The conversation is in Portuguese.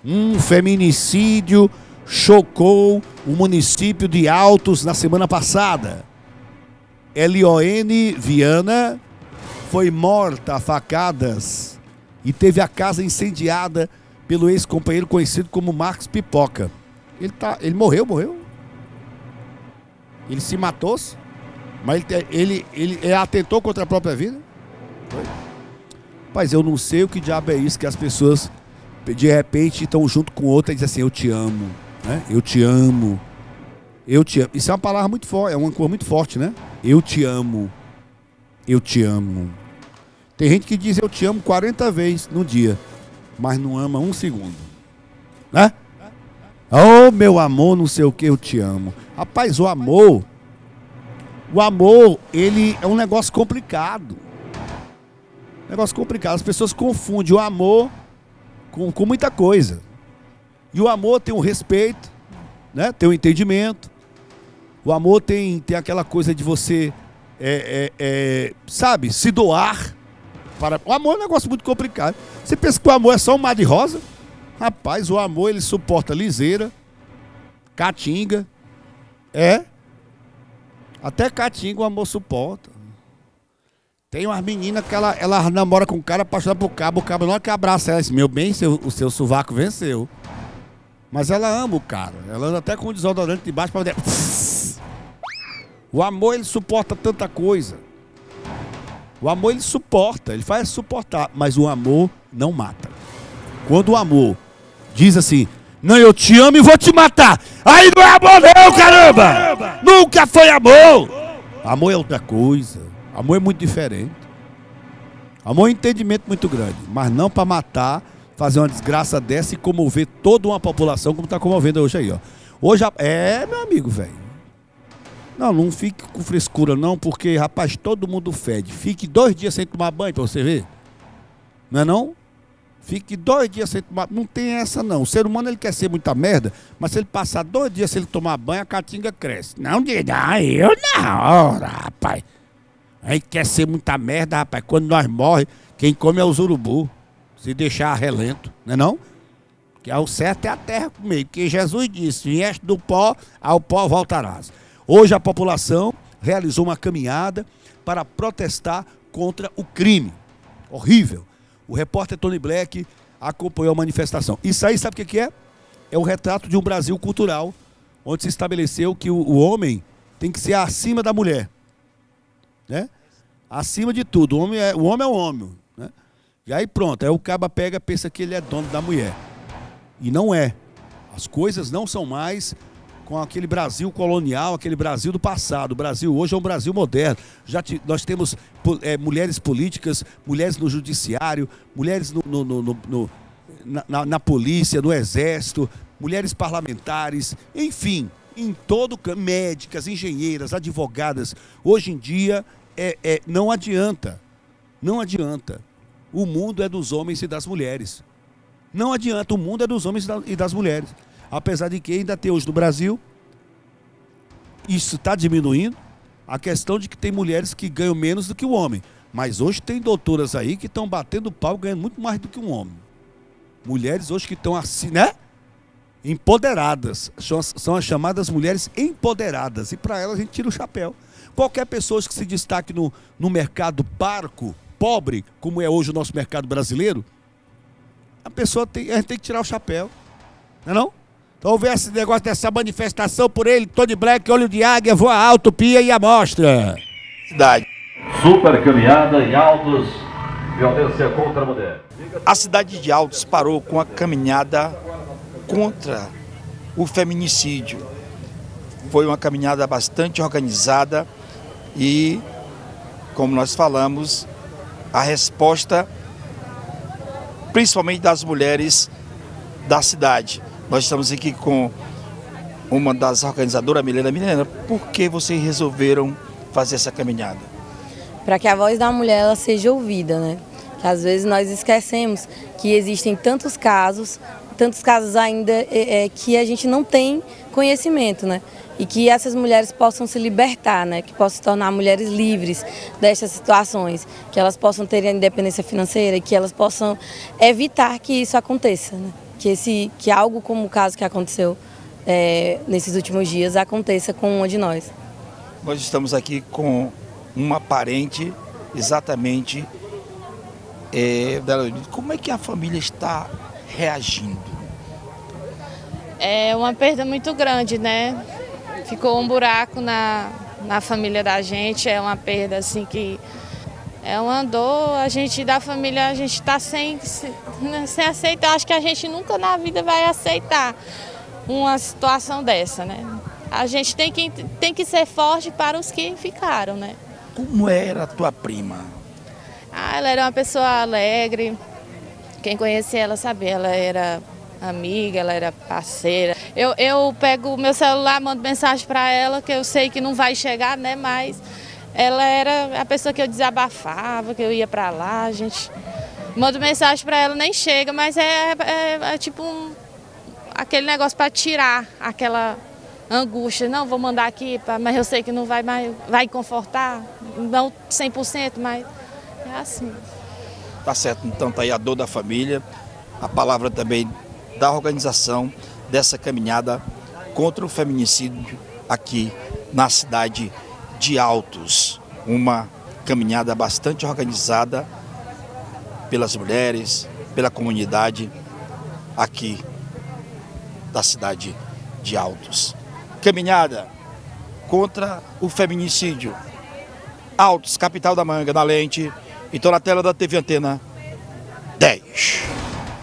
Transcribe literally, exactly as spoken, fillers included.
Um feminicídio chocou o município de Altos na semana passada. Elione Viana foi morta a facadas e teve a casa incendiada pelo ex-companheiro conhecido como Marcos Pipoca. Ele, tá, ele morreu, morreu. Ele se matou, mas ele, ele, ele, ele atentou contra a própria vida. Foi. Mas eu não sei o que diabo é isso que as pessoas de repente estão junto com outra e dizem assim, eu te amo, né? Eu te amo, eu te amo. Isso é uma palavra muito forte, é uma coisa muito forte, né? Eu te amo, eu te amo. Tem gente que diz eu te amo quarenta vezes no dia, mas não ama um segundo, né? Oh, meu amor, não sei o que, eu te amo. Rapaz, o amor, o amor, ele é um negócio complicado. Negócio complicado, as pessoas confundem o amor Com, com muita coisa. E o amor tem um respeito, né? Tem um entendimento. O amor tem, tem aquela coisa de você, é, é, é, sabe, se doar. Para... O amor é um negócio muito complicado. Você pensa que o amor é só um mar de rosa? Rapaz, o amor ele suporta liseira, caatinga. É. Até caatinga o amor suporta. Tem umas meninas que ela, ela namora com o cara apaixonada por cabo, o cabo não é que abraça ela, diz, meu bem, seu, o seu sovaco venceu. Mas ela ama o cara, ela anda até com o desodorante de baixo para poder... O amor, ele suporta tanta coisa. O amor, ele suporta, ele faz suportar, mas o amor não mata. Quando o amor diz assim, não, eu te amo e vou te matar, aí não é amor não, caramba! Nunca foi amor! Amor é outra coisa. Amor é muito diferente. Amor é um entendimento muito grande, mas não para matar, fazer uma desgraça dessa e comover toda uma população como está comovendo hoje aí, ó. Hoje, é, meu amigo, velho. Não, não fique com frescura não, porque, rapaz, todo mundo fede. Fique dois dias sem tomar banho para você ver. Não é não? Fique dois dias sem tomar... Não tem essa não. O ser humano, ele quer ser muita merda, mas se ele passar dois dias sem ele tomar banho, a caatinga cresce. Não diga, eu não, rapaz. A gente quer ser muita merda, rapaz. Quando nós morremos, quem come é os urubu. Se deixar relento, não é não? Que é o certo é a terra comer. Porque Jesus disse, vieste do pó, ao pó voltarás. Hoje a população realizou uma caminhada para protestar contra o crime. Horrível. O repórter Tony Black acompanhou a manifestação. Isso aí sabe o que é? É o retrato de um Brasil cultural, onde se estabeleceu que o, o homem tem que ser acima da mulher. Né? Acima de tudo, o homem é o homem, é o homem, né? E aí pronto, aí o caba pega, pensa que ele é dono da mulher. E não é. As coisas não são mais com aquele Brasil colonial, aquele Brasil do passado. O Brasil hoje é um Brasil moderno. Já te, nós temos é, mulheres políticas, mulheres no judiciário, mulheres no, no, no, no, no, na, na polícia, no exército, mulheres parlamentares, enfim. Em todo canto, médicas, engenheiras, advogadas. Hoje em dia, é, é, não adianta. Não adianta. O mundo é dos homens e das mulheres. Não adianta, o mundo é dos homens e das mulheres. Apesar de que ainda tem hoje no Brasil, isso está diminuindo, a questão de que tem mulheres que ganham menos do que o homem. Mas hoje tem doutoras aí que estão batendo pau, ganhando muito mais do que um homem. Mulheres hoje que estão assim, né? Empoderadas, são as chamadas mulheres empoderadas, e para elas a gente tira o chapéu. Qualquer pessoa que se destaque no, no mercado parco, pobre, como é hoje o nosso mercado brasileiro, a pessoa tem, a gente tem que tirar o chapéu, não é não? Então houve esse negócio dessa manifestação por ele, Tony Black, olho de águia, voa alto, pia e amostra. Cidade. Super caminhada em Altos, violência contra a mulher. A cidade de Altos parou com a caminhada contra o feminicídio. Foi uma caminhada bastante organizada e, como nós falamos, a resposta principalmente das mulheres da cidade. Nós estamos aqui com uma das organizadoras, Milena. Milena, por que vocês resolveram fazer essa caminhada? Para que a voz da mulher ela seja ouvida, né? Que às vezes nós esquecemos que existem tantos casos, tantos casos ainda é, é, que a gente não tem conhecimento, né? E que essas mulheres possam se libertar, né? Que possam se tornar mulheres livres dessas situações, que elas possam ter a independência financeira e que elas possam evitar que isso aconteça, né? que, esse, que algo como o caso que aconteceu é, nesses últimos dias aconteça com uma de nós. Nós estamos aqui com uma parente exatamente é, dela. Como é que a família está reagindo? É uma perda muito grande, né? Ficou um buraco na, na família da gente, é uma perda assim que é uma dor. A gente da família, a gente está sem, sem aceitar. Acho que a gente nunca na vida vai aceitar uma situação dessa, né? A gente tem que, tem que ser forte para os que ficaram, né? Como era a tua prima? Ah, ela era uma pessoa alegre. Quem conhecia ela sabia, ela era amiga, ela era parceira. Eu, eu pego o meu celular, mando mensagem para ela, que eu sei que não vai chegar, né? Mas ela era a pessoa que eu desabafava, que eu ia para lá, a gente manda mensagem para ela, nem chega, mas é, é, é tipo um, aquele negócio para tirar aquela angústia. Não, vou mandar aqui, mas eu sei que não vai mais, vai confortar, não cem por cento, mas é assim. Tá certo, então tá aí a dor da família, a palavra também da organização dessa caminhada contra o feminicídio aqui na cidade de Altos. Uma caminhada bastante organizada pelas mulheres, pela comunidade aqui da cidade de Altos. Caminhada contra o feminicídio. Altos, capital da Manga, na lente. Então na tela da T V Antena dez.